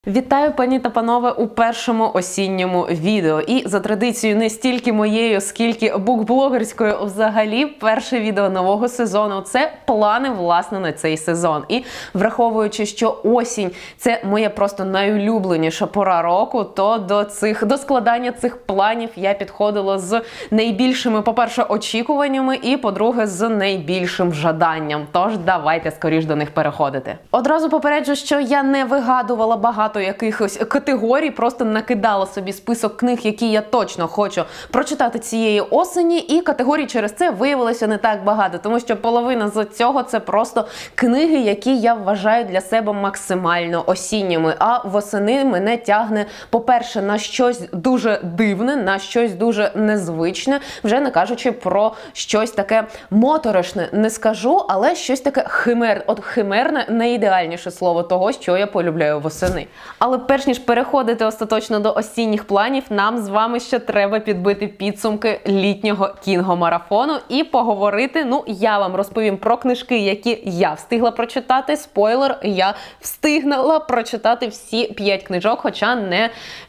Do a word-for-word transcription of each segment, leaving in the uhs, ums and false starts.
Вітаю, пані та панове, у першому осінньому відео. І за традицією не стільки моєю, скільки букблогерською взагалі, перше відео нового сезону – це плани, власне, на цей сезон. І враховуючи, що осінь – це моя просто найулюбленіша пора року, то до, цих, до складання цих планів я підходила з найбільшими, по-перше, очікуваннями і, по-друге, з найбільшим жаданням. Тож давайте скоріш до них переходити. Одразу попереджу, що я не вигадувала багато якихось категорій, просто накидала собі список книг, які я точно хочу прочитати цієї осені, і категорій через це виявилося не так багато, тому що половина з цього це просто книги, які я вважаю для себе максимально осінніми, а восени мене тягне, по-перше, на щось дуже дивне, на щось дуже незвичне, вже не кажучи про щось таке моторошне, не скажу, але щось таке химер, от химерне найідеальніше слово того, що я полюбляю восени. Але перш ніж переходити остаточно до осінніх планів, нам з вами ще треба підбити підсумки літнього кінгомарафону і поговорити, ну, я вам розповім про книжки, які я встигла прочитати. Спойлер, я встигла прочитати всі п'ять книжок, хоча не,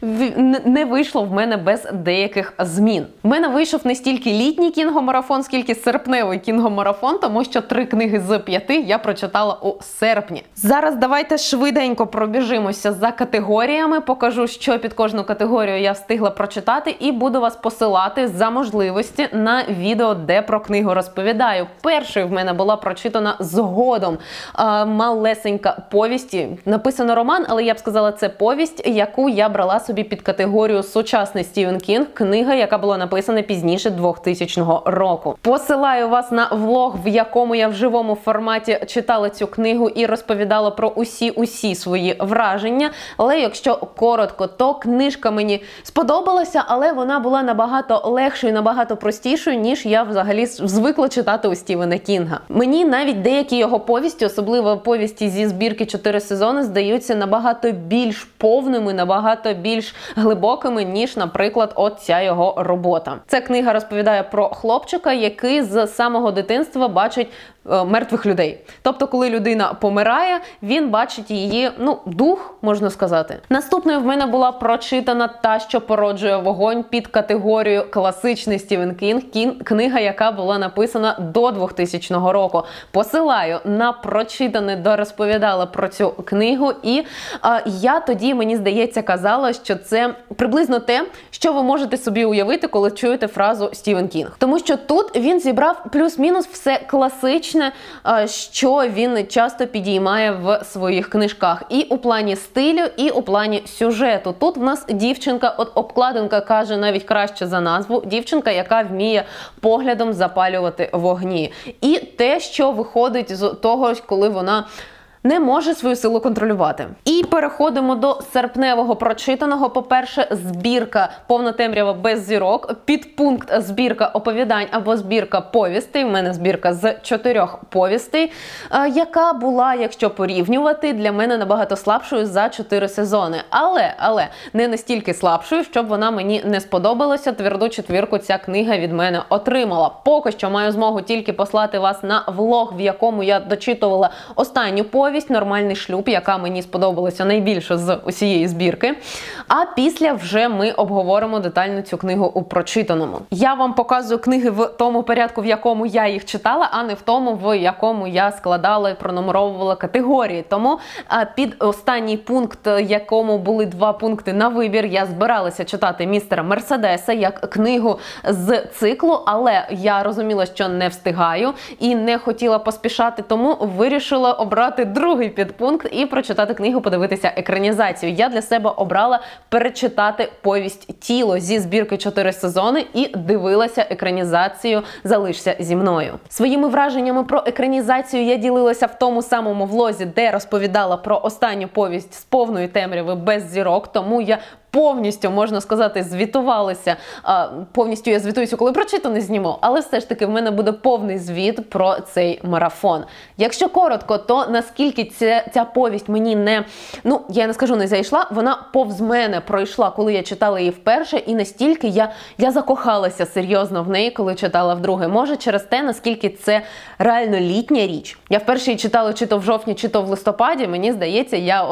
не вийшло в мене без деяких змін. В мене вийшов не стільки літній кінгомарафон, скільки серпневий кінгомарафон, тому що три книги з п'яти я прочитала у серпні. Зараз давайте швиденько пробіжимося за категоріями, покажу, що під кожну категорію я встигла прочитати, і буду вас посилати за можливості на відео, де про книгу розповідаю. Першою в мене була прочитана згодом а, малесенька повість. Написано роман, але я б сказала, це повість, яку я брала собі під категорію сучасний Стівен Кінг, книга, яка була написана пізніше двохтисячного року. Посилаю вас на влог, в якому я в живому форматі читала цю книгу і розповідала про усі-усі свої враження. Але якщо коротко, то книжка мені сподобалася, але вона була набагато легшою, набагато простішою, ніж я взагалі звикла читати у Стівена Кінга. Мені навіть деякі його повісті, особливо повісті зі збірки «Чотири сезони», здаються набагато більш повними, набагато більш глибокими, ніж, наприклад, от ця його робота. Ця книга розповідає про хлопчика, який з самого дитинства бачить е, мертвих людей. Тобто, коли людина помирає, він бачить її, ну, дух, можна сказати. Наступною в мене була прочитана «Та, що породжує вогонь» під категорію класичний Стівен Кінг, книга, яка була написана до двохтисячного року. Посилаю на прочитане, де розповідала про цю книгу, і а, я тоді, мені здається, казала, що це приблизно те, що ви можете собі уявити, коли чуєте фразу Стівен Кінг. Тому що тут він зібрав плюс-мінус все класичне, а, що він часто підіймає в своїх книжках. І у плані стилю, і у плані сюжету. Тут в нас дівчинка, от обкладинка каже навіть краще за назву, дівчинка, яка вміє поглядом запалювати вогні. І те, що виходить з того, коли вона не може свою силу контролювати. І переходимо до серпневого прочитаного. По-перше, збірка «Повна темрява без зірок», підпункт збірка оповідань або збірка повістей. У мене збірка з чотирьох повістей, яка була, якщо порівнювати, для мене набагато слабшою за чотири сезони. Але, але, не настільки слабшою, щоб вона мені не сподобалася. Тверду четвірку ця книга від мене отримала. Поки що маю змогу тільки послати вас на влог, в якому я дочитувала останню повість, «Нормальний шлюб», яка мені сподобалася найбільше з усієї збірки. А після вже ми обговоримо детально цю книгу у прочитаному. Я вам показую книги в тому порядку, в якому я їх читала, а не в тому, в якому я складала і пронумеровувала категорії. Тому а, під останній пункт, якому були два пункти на вибір, я збиралася читати «Містера Мерседеса» як книгу з циклу, але я розуміла, що не встигаю і не хотіла поспішати, тому вирішила обрати другий підпункт і прочитати книгу, подивитися екранізацію. Я для себе обрала перечитати повість «Тіло» зі збірки «Чотири сезони» і дивилася екранізацію «Залишся зі мною». Своїми враженнями про екранізацію я ділилася в тому самому влозі, де розповідала про останню повість «З повної темряви без зірок», тому я повністю, можна сказати, звітувалися. А, повністю я звітуюся, коли прочитане зніму, але все ж таки в мене буде повний звіт про цей марафон. Якщо коротко, то наскільки ця, ця повість мені не, ну, я не скажу не зайшла, вона повз мене пройшла, коли я читала її вперше, і настільки я, я закохалася серйозно в неї, коли читала вдруге. Може через те, наскільки це реально літня річ. Я вперше її читала чи то в жовтні, чи то в листопаді, мені здається, я от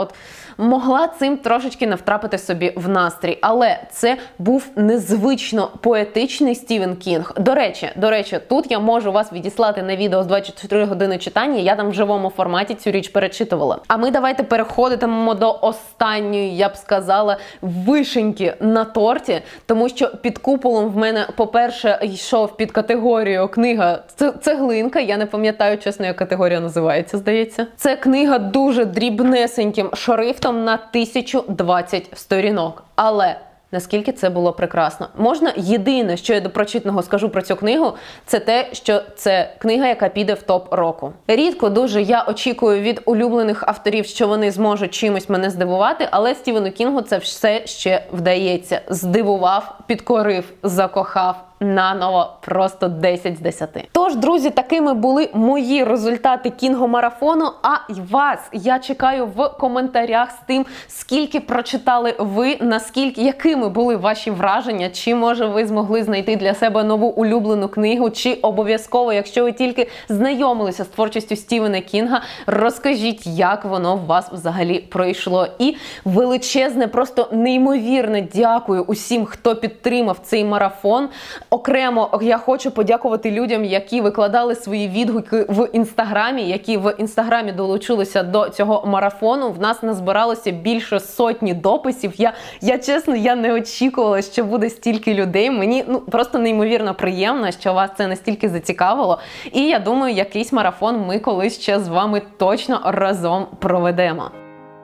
могла цим трошечки не втрапити собі в настрій. Але це був незвично поетичний Стівен Кінг. До речі, до речі, тут я можу вас відіслати на відео з двадцять чотири години читання, я там в живому форматі цю річ перечитувала. А ми давайте переходитимемо до останньої, я б сказала, вишеньки на торті, тому що під куполом в мене, по-перше, йшов під категорію книга «Цеглинка», я не пам'ятаю, чесно, як категорія називається, здається. Це книга дуже дрібнесеньким шрифтом на тисячу двадцять сторінок. Але наскільки це було прекрасно. Можна, єдине, що я до прочитаного скажу про цю книгу, це те, що це книга, яка піде в топ року. Рідко дуже я очікую від улюблених авторів, що вони зможуть чимось мене здивувати, але Стівену Кінгу це все ще вдається. Здивував, підкорив, закохав. Наново просто десять з десяти. Тож, друзі, такими були мої результати кінгомарафону, а вас я чекаю в коментарях з тим, скільки прочитали ви, наскільки, якими були ваші враження, чи, може, ви змогли знайти для себе нову улюблену книгу, чи обов'язково, якщо ви тільки знайомилися з творчістю Стівена Кінга, розкажіть, як воно в вас взагалі пройшло. І величезне, просто неймовірне дякую усім, хто підтримав цей марафон. Окремо я хочу подякувати людям, які викладали свої відгуки в Інстаграмі, які в Інстаграмі долучилися до цього марафону. В нас назбиралося більше сотні дописів. Я, я чесно, я не очікувала, що буде стільки людей. Мені ну, просто неймовірно приємно, що вас це настільки зацікавило. І я думаю, якийсь марафон ми колись ще з вами точно разом проведемо.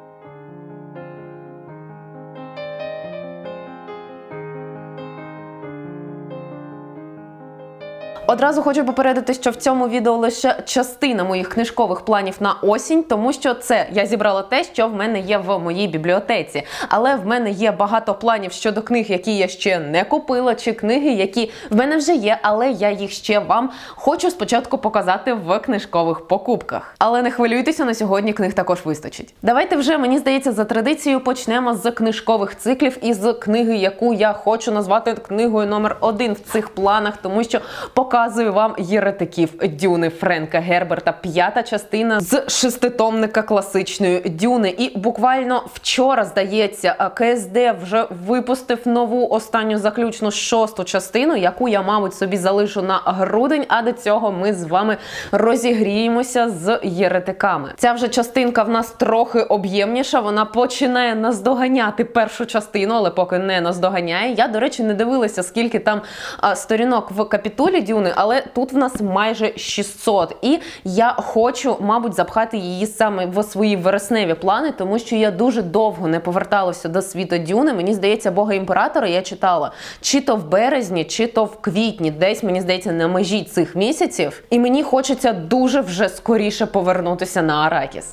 Одразу хочу попередити, що в цьому відео лише частина моїх книжкових планів на осінь, тому що це я зібрала те, що в мене є в моїй бібліотеці. Але в мене є багато планів щодо книг, які я ще не купила, чи книги, які в мене вже є, але я їх ще вам хочу спочатку показати в книжкових покупках. Але не хвилюйтеся, на сьогодні книг також вистачить. Давайте вже, мені здається, за традицією почнемо з книжкових циклів і з книги, яку я хочу назвати книгою номер один в цих планах, тому що поки Показую вам «Єретиків Дюни» Френка Герберта, п'ята частина з шеститомника класичної Дюни. І буквально вчора, здається, КСД вже випустив нову, останню заключну шосту частину, яку я, мабуть, собі залишу на грудень, а до цього ми з вами розігріємося з «Єретиками». Ця вже частинка в нас трохи об'ємніша, вона починає наздоганяти першу частину, але поки не наздоганяє. Я, до речі, не дивилася, скільки там а, сторінок в капітулі Дюни, але тут в нас майже шістсот. І я хочу, мабуть, запхати її саме в свої вересневі плани, тому що я дуже довго не поверталася до світу Дюни. Мені здається, Бога Імператора я читала чи то в березні, чи то в квітні. Десь, мені здається, на межі цих місяців. І мені хочеться дуже вже скоріше повернутися на Аракіс.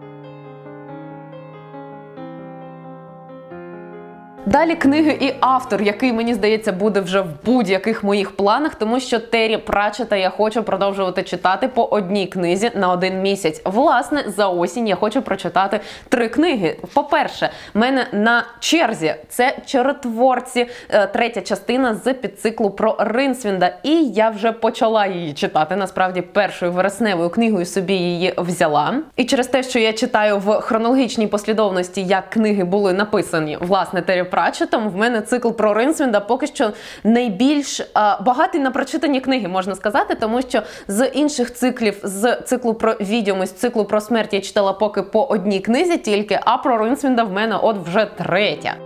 Далі книги і автор, який, мені здається, буде вже в будь-яких моїх планах, тому що Террі Пратчетта я хочу продовжувати читати по одній книзі на один місяць. Власне, за осінь я хочу прочитати три книги. По-перше, в мене на черзі це «Чаротворці», третя частина з підциклу про Ринсвінда. І я вже почала її читати, насправді, першою вересневою книгою собі її взяла. І через те, що я читаю в хронологічній послідовності, як книги були написані, власне, Террі Пратчеттом, в мене цикл про Ринсвінда поки що найбільш а, багатий на прочитані книги, можна сказати, тому що з інших циклів, з циклу про відьому, з циклу про смерть я читала поки по одній книзі тільки, а про Ринсвінда в мене от вже третя.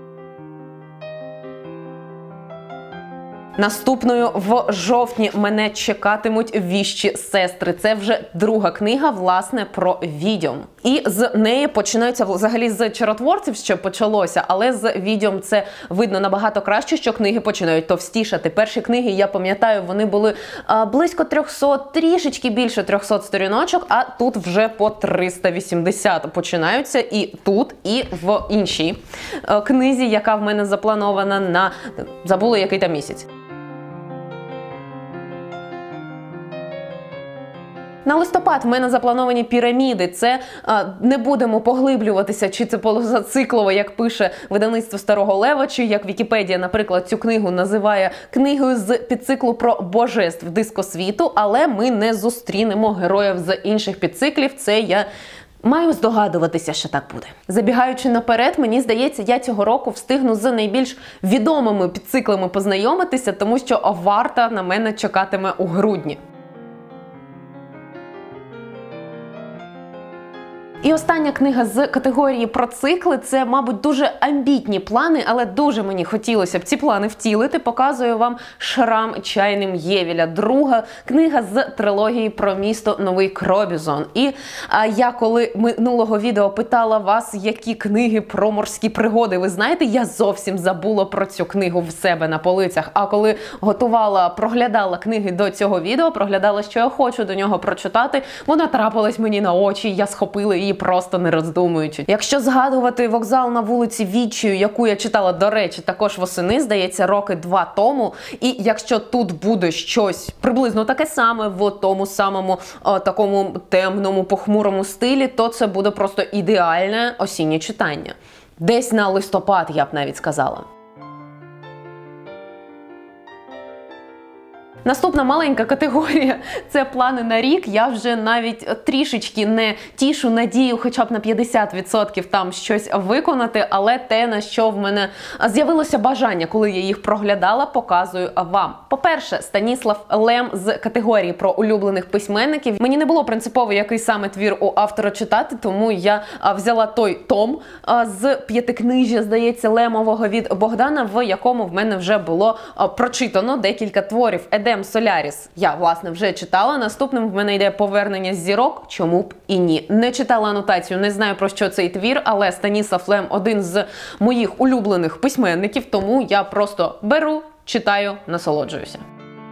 Наступною в жовтні мене чекатимуть «Віщі сестри». Це вже друга книга, власне, про відьом. І з неї починаються, взагалі, з «Чаротворців», що почалося, але з відьом це видно набагато краще, що книги починають товстішати. Перші книги, я пам'ятаю, вони були а, близько трьохсот, трішечки більше трьохсот сторіночок, а тут вже по триста вісімдесят починаються і тут, і в іншій а, книзі, яка в мене запланована на, забула, який там місяць. На листопад в мене заплановані «Піраміди». Це а, не будемо поглиблюватися, чи це позациклово, як пише видавництво Старого Лева, чи як Вікіпедія, наприклад, цю книгу називає книгою з підциклу про божеств дискосвіту, але ми не зустрінемо героїв з інших підциклів. Це я Маю здогадуватися, що так буде. Забігаючи наперед, мені здається, я цього року встигну з найбільш відомими підциклами познайомитися, тому що варта на мене чекатиме у грудні. І остання книга з категорії про цикли – це, мабуть, дуже амбітні плани, але дуже мені хотілося б ці плани втілити. Показую вам «Шрам Чайним Євіля», друга книга з трилогії про місто Новий Кробізон. І а, я коли минулого відео питала вас, які книги про морські пригоди, ви знаєте, я зовсім забула про цю книгу в себе на полицях. А коли готувала, проглядала книги до цього відео, проглядала, що я хочу до нього прочитати, вона трапилась мені на очі, я схопила її просто не роздумуючи. Якщо згадувати «Вокзал на вулиці Відчаю», яку я читала, до речі, також восени, здається, роки два тому, і якщо тут буде щось приблизно таке саме в тому самому о, такому темному, похмурому стилі, то це буде просто ідеальне осіннє читання. Десь на листопад, я б навіть сказала. Наступна маленька категорія – це плани на рік. Я вже навіть трішечки не тішу надію хоча б на п'ятдесят відсотків там щось виконати, але те, на що в мене з'явилося бажання, коли я їх проглядала, показую вам. По-перше, Станіслав Лем з категорії про улюблених письменників. Мені не було принципово, який саме твір у автора читати, тому я взяла той том з п'ятикнижжя, здається, Лемового від Богдана, в якому в мене вже було прочитано декілька творів. Едем Соляріс я, власне, вже читала. Наступним в мене йде «Повернення з зірок», чому б і ні. Не читала анотацію, не знаю, про що цей твір, але Станіслав Лем – один з моїх улюблених письменників, тому я просто беру, читаю, насолоджуюся.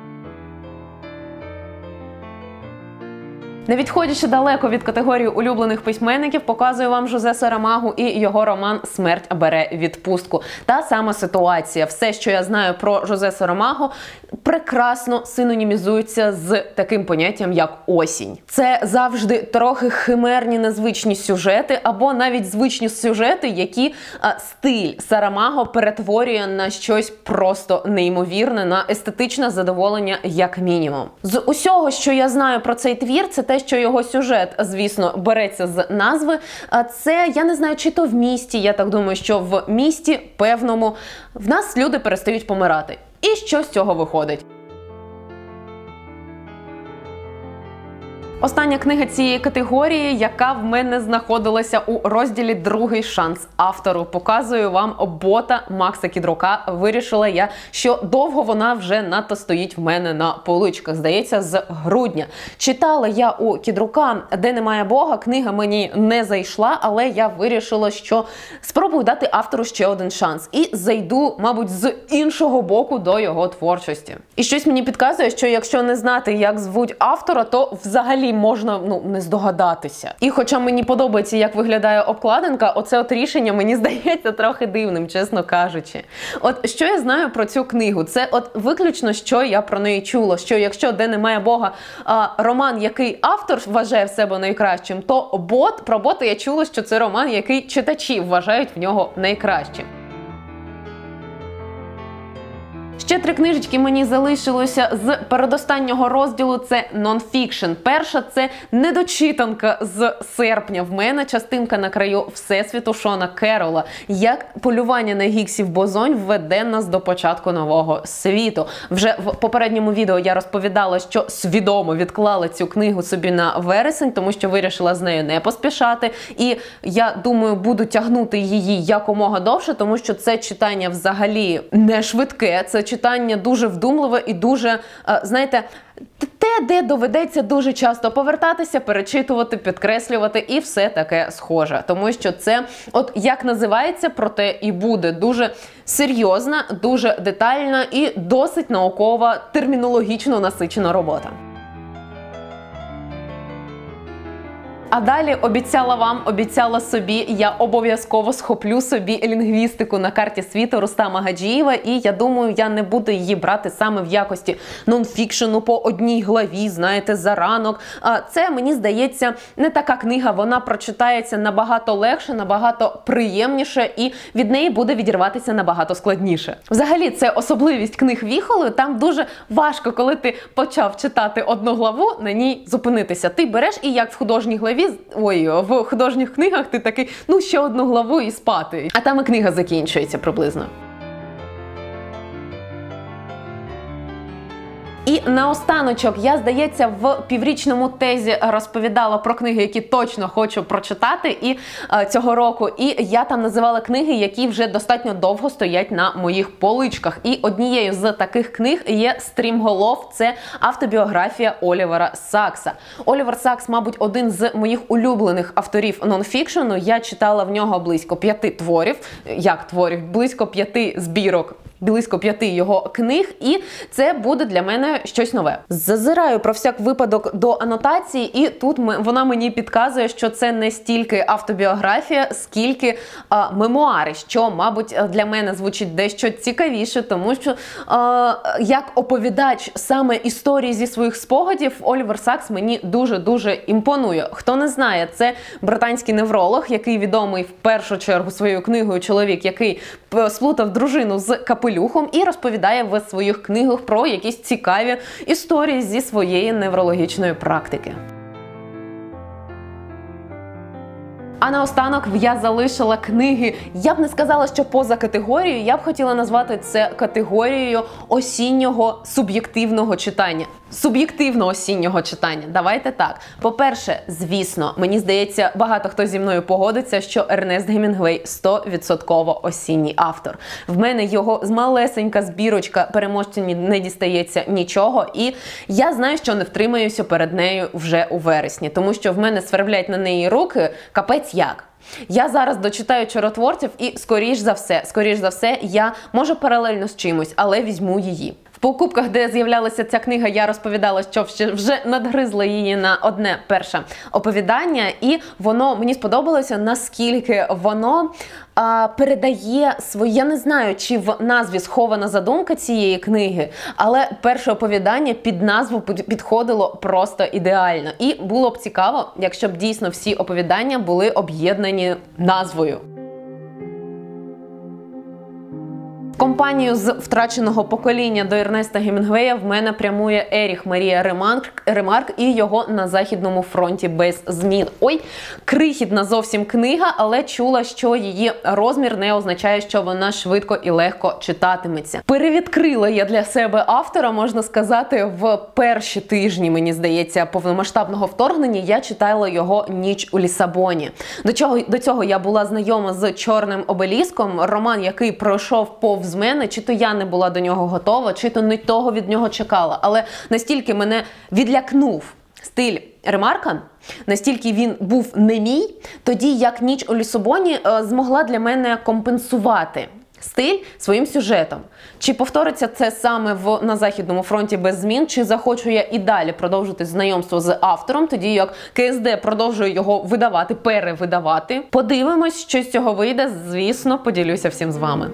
Не відходячи далеко від категорії улюблених письменників, показую вам Жозе Сарамагу і його роман «Смерть бере відпустку». Та сама ситуація. Все, що я знаю про Жозе Сарамагу, прекрасно синонімізується з таким поняттям, як осінь. Це завжди трохи химерні, незвичні сюжети, або навіть звичні сюжети, які а, стиль Сарамаго перетворює на щось просто неймовірне, на естетичне задоволення як мінімум. З усього, що я знаю про цей твір, це те, що його сюжет, звісно, береться з назви. Це, я не знаю, чи то в місті, я так думаю, що в місті певному в нас люди перестають помирати. І що з цього виходить? Остання книга цієї категорії, яка в мене знаходилася у розділі «Другий шанс автору». Показую вам бота Макса Кідрука. Вирішила я, що довго вона вже надто стоїть в мене на поличках. Здається, з грудня. Читала я у Кідрука «Де немає Бога». Книга мені не зайшла, але я вирішила, що спробую дати автору ще один шанс. І зайду, мабуть, з іншого боку до його творчості. І щось мені підказує, що якщо не знати, як звуть автора, то взагалі можна, ну, не здогадатися. І хоча мені подобається, як виглядає обкладинка, оце от рішення мені здається трохи дивним, чесно кажучи. От що я знаю про цю книгу? Це от виключно, що я про неї чула, що якщо «Де немає Бога» а, роман, який автор вважає в себе найкращим, то бот, про бота я чула, що це роман, який читачі вважають в нього найкращим. Ще три книжечки мені залишилося з передостаннього розділу – це нонфікшн. Перша – це недочитанка з серпня в мене, частинка на краю Всесвіту Шона Керрола. Як полювання на гіксів-бозонь введе нас до початку нового світу. Вже в попередньому відео я розповідала, що свідомо відклала цю книгу собі на вересень, тому що вирішила з нею не поспішати. І я думаю, буду тягнути її якомога довше, тому що це читання взагалі не швидке, це читання дуже вдумливе і дуже, знаєте, те, де доведеться дуже часто повертатися, перечитувати, підкреслювати і все таке схоже. Тому що це, от як називається, про те і буде. Дуже серйозна, дуже детальна і досить наукова, термінологічно насичена робота. А далі обіцяла вам, обіцяла собі, я обов'язково схоплю собі лінгвістику на карті світу Рустама Гаджієва, і я думаю, я не буду її брати саме в якості нонфікшену по одній главі, знаєте, за ранок. А це, мені здається, не така книга, вона прочитається набагато легше, набагато приємніше, і від неї буде відірватися набагато складніше. Взагалі, це особливість книг Віхоли, там дуже важко, коли ти почав читати одну главу, на ній зупинитися. Ти береш і як в художній главі голові, ой, в художніх книгах ти такий, ну, ще одну главу і спати. А там і книга закінчується приблизно. І наостаночок, я, здається, в піврічному тезі розповідала про книги, які точно хочу прочитати і е, цього року. І я там називала книги, які вже достатньо довго стоять на моїх поличках. І однією з таких книг є «Стрімголов». Це автобіографія Олівера Сакса. Олівер Сакс, мабуть, один з моїх улюблених авторів нонфікшену. Я читала в нього близько п'яти творів. Як творів? Близько п'яти збірок. Близько п'яти його книг, і це буде для мене щось нове. Зазираю про всяк випадок до анотації, і тут вона мені підказує, що це не стільки автобіографія, скільки а, мемуари, що, мабуть, для мене звучить дещо цікавіше, тому що а, як оповідач саме історії зі своїх спогадів, Олівер Сакс мені дуже-дуже імпонує. Хто не знає, це британський невролог, який відомий в першу чергу своєю книгою «Чоловік, який сплутав дружину з капелюхом», і розповідає в своїх книгах про якісь цікаві історії зі своєї неврологічної практики. А наостанок я залишила книги, я б не сказала, що поза категорією, я б хотіла назвати це категорією осіннього суб'єктивного читання. Суб'єктивно осіннього читання. Давайте так. По-перше, звісно, мені здається, багато хто зі мною погодиться, що Ернест Гемінгвей сто відсотків осінній автор. В мене його малесенька збірочка «Переможці не дістається нічого», і я знаю, що не втримаюся перед нею вже у вересні, тому що в мене сверблять на неї руки капець як. Я зараз дочитаю «Чаротворців» і, скоріш за все, скоріш за все, я, може, паралельно з чимось, але візьму її. В покупках, де з'являлася ця книга, я розповідала, що вже надгризла її на одне перше оповідання, і воно, мені сподобалося, наскільки воно а, передає своє, я не знаю, чи в назві схована задумка цієї книги, але перше оповідання під назву підходило просто ідеально. І було б цікаво, якщо б дійсно всі оповідання були об'єднані назвою. Компанію з «Втраченого покоління» до Ернеста Гемінгвея в мене прямує Еріх Марія Ремарк, Ремарк і його «На західному фронті без змін». Ой, крихітна зовсім книга, але чула, що її розмір не означає, що вона швидко і легко читатиметься. Перевідкрила я для себе автора, можна сказати, в перші тижні, мені здається, повномасштабного вторгнення. Я читала його «Ніч у Лісабоні». До цього, до цього я була знайома з «Чорним обеліском», роман, який пройшов повз з мене, чи то я не була до нього готова, чи то не того від нього чекала. Але настільки мене відлякнув стиль Ремарка, настільки він був не мій, тоді як «Ніч у Лісабоні» змогла для мене компенсувати стиль своїм сюжетом. Чи повториться це саме в «На західному фронті без змін», чи захочу я і далі продовжити знайомство з автором, тоді як КСД продовжує його видавати, перевидавати. Подивимось, що з цього вийде, звісно, поділюся всім з вами.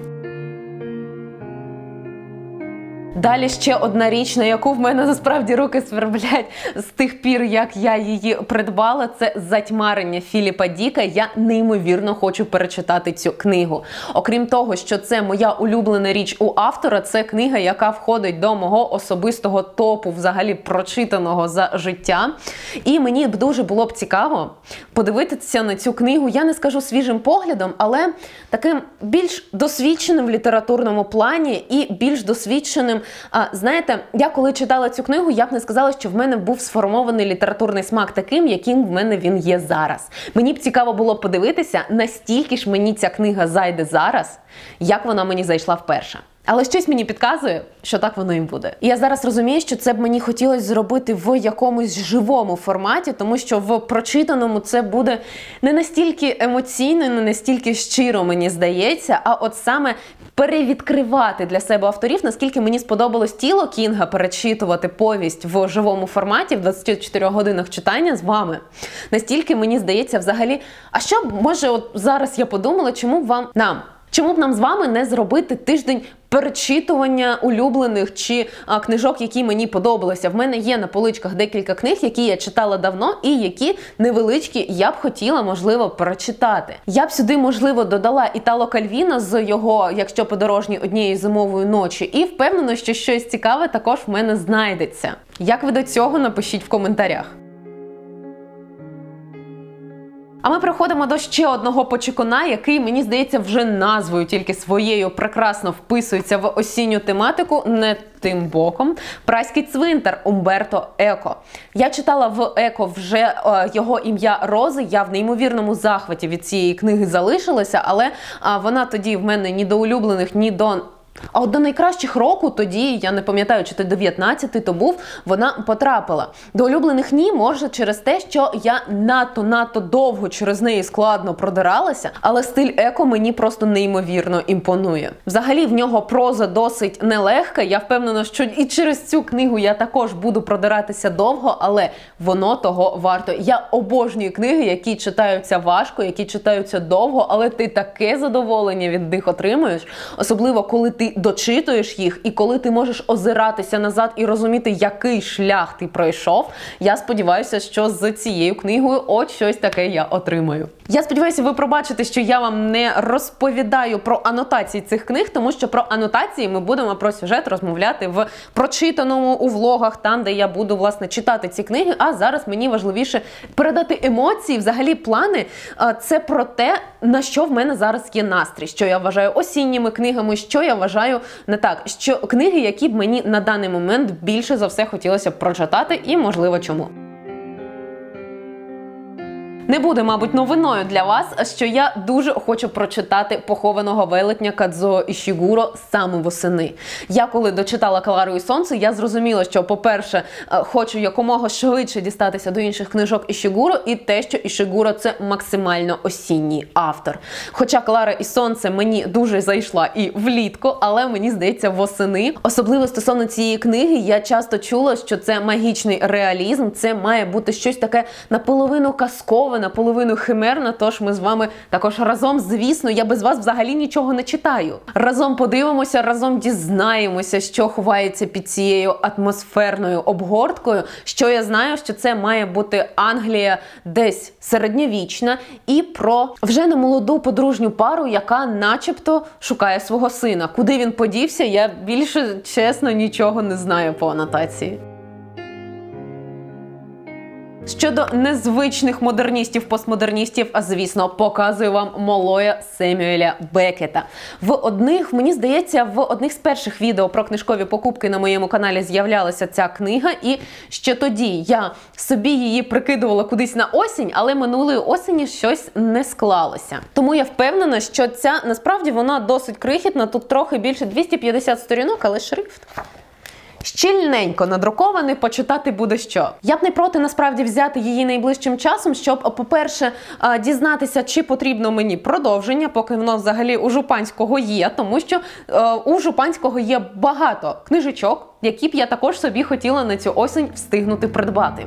Далі ще одна річ, на яку в мене насправді руки сверблять з тих пір, як я її придбала, це «Затьмарення» Філіпа Діка. Я неймовірно хочу перечитати цю книгу. Окрім того, що це моя улюблена річ у автора, це книга, яка входить до мого особистого топу взагалі прочитаного за життя. І мені б дуже було б цікаво подивитися на цю книгу, я не скажу свіжим поглядом, але таким більш досвідченим в літературному плані і більш досвідченим. А, знаєте, я коли читала цю книгу, я б не сказала, що в мене був сформований літературний смак таким, яким в мене він є зараз. Мені б цікаво було подивитися, настільки ж мені ця книга зайде зараз, як вона мені зайшла вперше. Але щось мені підказує, що так воно і буде. І я зараз розумію, що це б мені хотілося зробити в якомусь живому форматі, тому що в прочитаному це буде не настільки емоційно, не настільки щиро, мені здається, а от саме перевідкривати для себе авторів, наскільки мені сподобалось «Тіло» Кінга перечитувати повість в живому форматі, в двадцяти чотирьох годинах читання з вами. Настільки мені здається взагалі, а що, може, от зараз я подумала, чому б вам, нам, чому б нам з вами не зробити тиждень перечитування улюблених чи а, книжок, які мені подобалися. В мене є на поличках декілька книг, які я читала давно і які невеличкі я б хотіла, можливо, прочитати. Я б сюди, можливо, додала Італо Кальвіно з його «Якщо подорожні однієї зимової ночі», і впевнена, що щось цікаве також в мене знайдеться. Як ви до цього, напишіть в коментарях. А ми переходимо до ще одного почекуна, який, мені здається, вже назвою тільки своєю прекрасно вписується в осінню тематику, не тим боком. «Прайський цвинтар» Умберто Еко. Я читала в Еко вже е, його ім'я Рози, я в неймовірному захваті від цієї книги залишилася, але е, вона тоді в мене ні до улюблених, ні до... А от до найкращих року тоді, я не пам'ятаю, чи то дев'ятнадцятий то був, вона потрапила. До улюблених ні, може через те, що я надто-надто довго через неї складно продиралася, але стиль Еко мені просто неймовірно імпонує. Взагалі в нього проза досить нелегка, я впевнена, що і через цю книгу я також буду продиратися довго, але воно того варто. Я обожнюю книги, які читаються важко, які читаються довго, але ти таке задоволення від них отримуєш, особливо коли ти Ти дочитуєш їх, і коли ти можеш озиратися назад і розуміти, який шлях ти пройшов, я сподіваюся, що з цією книгою от щось таке я отримаю. Я сподіваюся, ви пробачите, що я вам не розповідаю про анотації цих книг, тому що про анотації ми будемо про сюжет розмовляти в прочитаному, у влогах, там, де я буду, власне, читати ці книги, а зараз мені важливіше передати емоції, взагалі плани. Це про те, на що в мене зараз є настрій, що я вважаю осінніми книгами, що я вважаю не так, що книги, які б мені на даний момент більше за все хотілося б прочитати, і можливо чому. Не буде, мабуть, новиною для вас, що я дуже хочу прочитати «Похованого велетня» Кадзуо Ішігуро саме восени. Я коли дочитала «Клару і сонце», я зрозуміла, що, по-перше, хочу якомога швидше дістатися до інших книжок Ішігуро, і те, що Ішігуро – це максимально осінній автор. Хоча «Клара і сонце» мені дуже зайшла і влітку, але мені здається восени. Особливо стосовно цієї книги, я часто чула, що це магічний реалізм, це має бути щось таке наполовину казкове, наполовину химерна, тож ми з вами також разом, звісно, я без вас взагалі нічого не читаю. Разом подивимося, разом дізнаємося, що ховається під цією атмосферною обгорткою, що я знаю, що це має бути Англія десь середньовічна і про вже немолоду подружню пару, яка начебто шукає свого сина. Куди він подівся, я більше, чесно, нічого не знаю по анотації. Щодо незвичних модерністів-постмодерністів, а звісно, показую вам Молоя Семюеля Беккета. В одних, мені здається, в одних з перших відео про книжкові покупки на моєму каналі з'являлася ця книга, і ще тоді я собі її прикидувала кудись на осінь, але минулої осені щось не склалося. Тому я впевнена, що ця, насправді, вона досить крихітна, тут трохи більше двісті п'ятдесят сторінок, але шрифт щільненько надрукований, почитати буде що. Я б не проти, насправді, взяти її найближчим часом, щоб, по-перше, дізнатися, чи потрібно мені продовження, поки воно взагалі у Жупанського є, тому що у Жупанського є багато книжечок, які б я також собі хотіла на цю осінь встигнути придбати.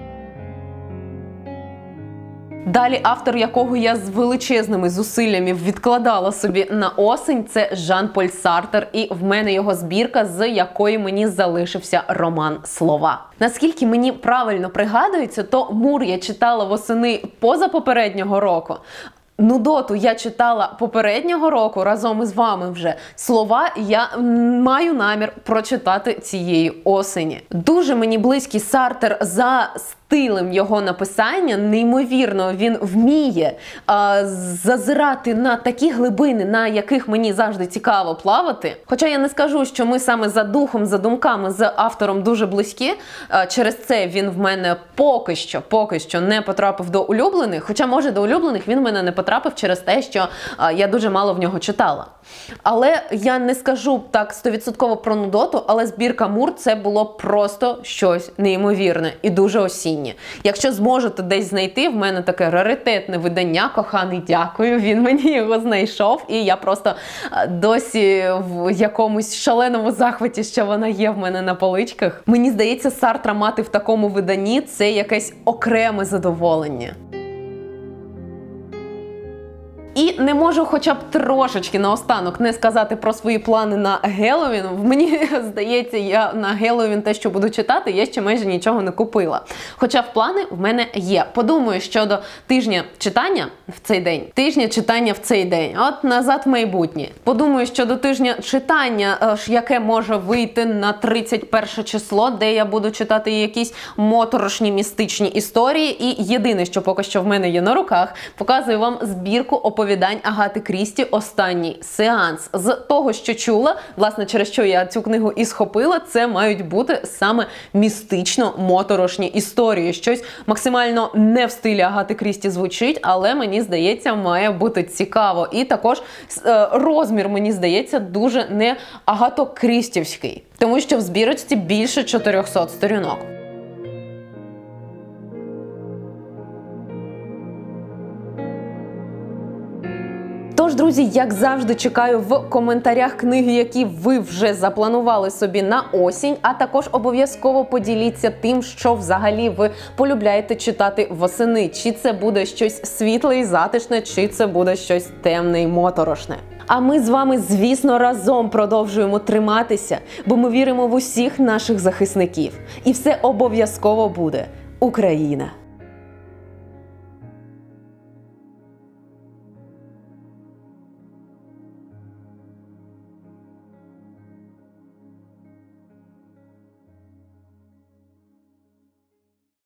Далі автор, якого я з величезними зусиллями відкладала собі на осінь, це Жан-Поль Сартер, і в мене його збірка, з якої мені залишився роман «Слова». Наскільки мені правильно пригадується, то «Мур» я читала восени позапопереднього року, «Нудоту» я читала попереднього року разом із вами вже. «Слова» я маю намір прочитати цієї осені. Дуже мені близький Сартер за стилем його написання, неймовірно, він вміє а, зазирати на такі глибини, на яких мені завжди цікаво плавати. Хоча я не скажу, що ми саме за духом, за думками з автором дуже близькі, а, через це він в мене поки що, поки що не потрапив до улюблених, хоча, може, до улюблених він в мене не потрапив через те, що а, я дуже мало в нього читала. Але я не скажу так сто відсотків про «Нудоту», але збірка «Мур» це було просто щось неймовірне і дуже осіннє. Якщо зможете десь знайти, в мене таке раритетне видання, коханий, дякую, він мені його знайшов, і я просто досі в якомусь шаленому захваті, що вона є в мене на поличках. Мені здається, Сартра мати в такому виданні – це якесь окреме задоволення. І І не можу хоча б трошечки наостанок не сказати про свої плани на Геловін. Мені здається, я на Геловін те, що буду читати, я ще майже нічого не купила. Хоча в плани в мене є. Подумаю щодо тижня читання в цей день. Тижня читання в цей день. От назад в майбутнє. Подумаю щодо тижня читання, яке може вийти на тридцять перше число, де я буду читати якісь моторошні містичні історії. І єдине, що поки що в мене є на руках, показую вам збірку оповідань Агати Крісті «Останній сеанс». З того, що чула, власне, через що я цю книгу і схопила, це мають бути саме містично-моторошні історії. Щось максимально не в стилі Агати Крісті звучить, але мені здається, має бути цікаво. І також е, розмір, мені здається, дуже не агатокрістівський, тому що в збірочці більше чотирьохсот сторінок. Тож, друзі, як завжди, чекаю в коментарях книги, які ви вже запланували собі на осінь, а також обов'язково поділіться тим, що взагалі ви полюбляєте читати восени. Чи це буде щось світле і затишне, чи це буде щось темне і моторошне. А ми з вами, звісно, разом продовжуємо триматися, бо ми віримо в усіх наших захисників. І все обов'язково буде. Україна!